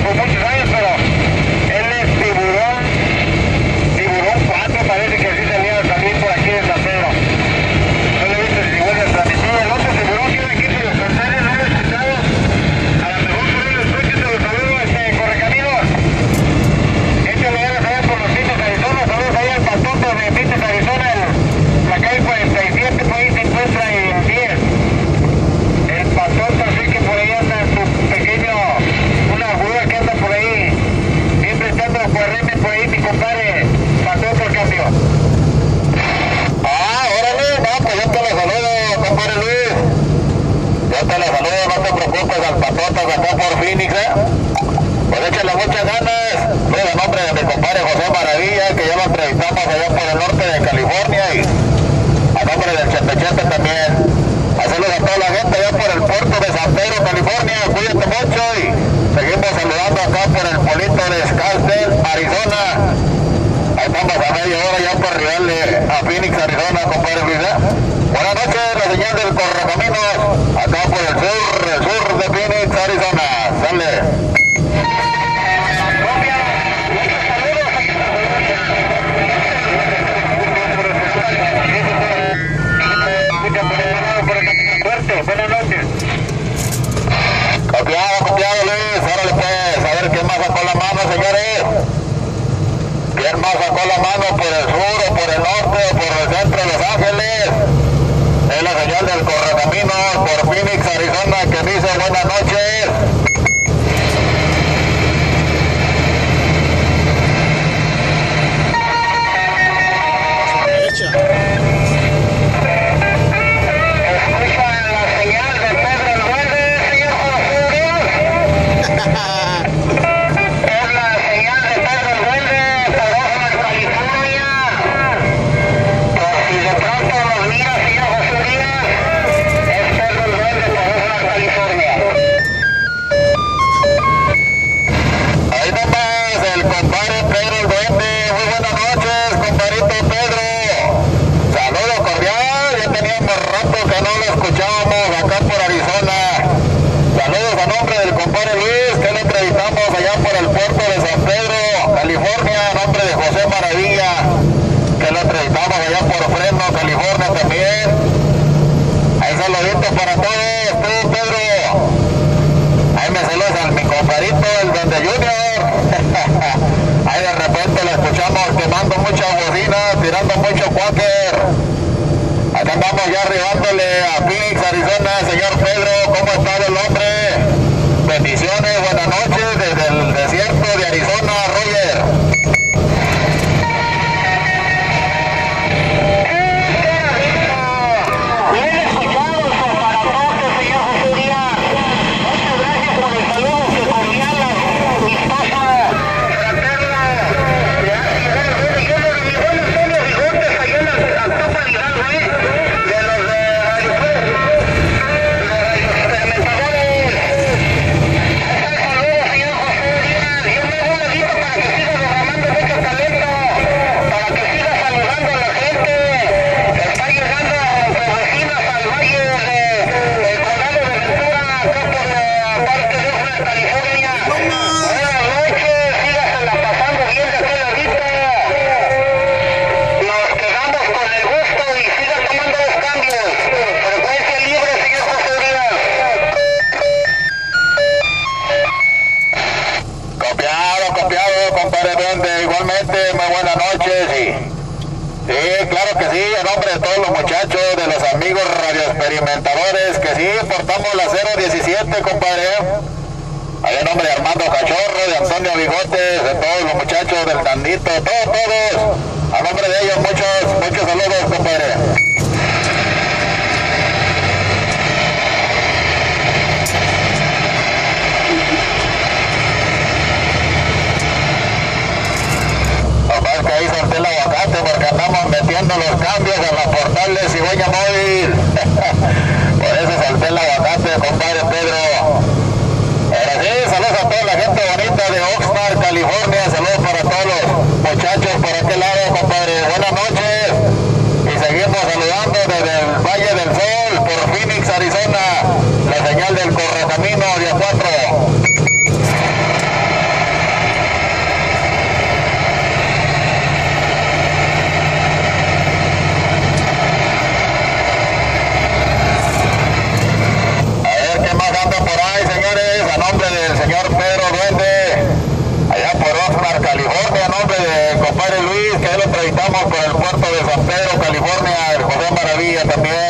por muchos años, pero él es tiburón 4, parece que así salía también por aquí de San Pedro. No le he visto si vuelve a transmitir. El otro tiburón que iba aquí por los González, no lo he escuchado. A lo mejor por ahí lo escucho, te lo saludo, Correcaminos. Échale ganas allá por los Pintos, Arizona. Saludos allá al Patoto de Pintos, Arizona. La calle 47, por ahí se encuentra en 10. El Patoto, así que por ahí anda su pequeño, una grúa que anda por ahí, siempre echando cuarreme por ahí, mi compadre Patoto al cambio. Órale, no, pues yo te lo saludo, compadre Luis. Yo te lo saludo, no te preocupes, al Patoto que está por Phoenix, Pues échale muchas ganas. Luego el nombre de mi compadre José Maravilla, que ya lo entrevistamos allá por el norte de California, y a nombre del Chepe también. Saludos a toda la gente allá por el puerto de San Pedro, California. Cuídate mucho y seguimos saludando acá por el pueblito de Scottsdale, Arizona. Ahí estamos a media hora ya por arribarle a Phoenix, Arizona, compadre Luis. Buenas noches, la señal del Correcaminos, acá por el sur de Phoenix, Arizona. Sale. Buenas noches. Copiado Luis, órale pues, a ver quién más sacó la mano, señores. ¿Quién más sacó la mano por el sur o por el norte o por el centro de Los Ángeles? Es la señal del Correcaminos por Phoenix, Arizona, que dice buenas noches. Para todos, tú Pedro, ahí me saludas a mi compadrito, el Donde Junior. Ahí de repente lo escuchamos quemando mucha bocina, tirando mucho quaker. Acá andamos ya arribándole a Phoenix, Arizona. Señor Pedro, ¿cómo está el hombre? Bendiciones, buenas noches desde el desierto de Arizona, Roger. Experimentadores, que sí, portamos la 017, compadre. Ahí en nombre de Armando Cachorro, de Antonio Bigotes, de todos los muchachos del Tandito, todos. A nombre de ellos, muchos saludos, compadre. Nomás que ahí solté el aguacate porque andamos metiendo los cambios en las portales Cigüeña Móvil. Por eso solté el aguacate, compadre Pedro. Ahora sí, saludos a toda la gente bonita de Oxnard, California. Saludos para todos los muchachos por aquel lado, compadre. Buenas noches. Y seguimos saludando desde el Valle del Sol, por Phoenix, Arizona. La señal del Correcaminos, día 4. también.